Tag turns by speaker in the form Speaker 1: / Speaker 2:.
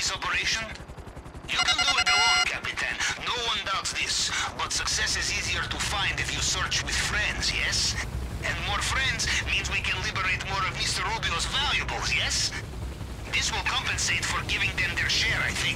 Speaker 1: this operation? You can do it alone, Capitan. No one doubts this. But success is easier to find if you search with friends, yes? And more friends means we can liberate more of Mr. Rubio's valuables, yes? This will compensate for giving them their share, I think.